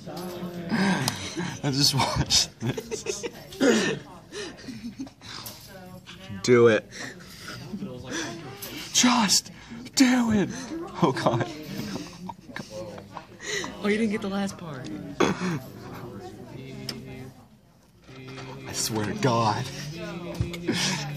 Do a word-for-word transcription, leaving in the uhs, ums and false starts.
I just watched this. Do it. Just do it. Oh God. Oh, you didn't get the last part. I swear to God.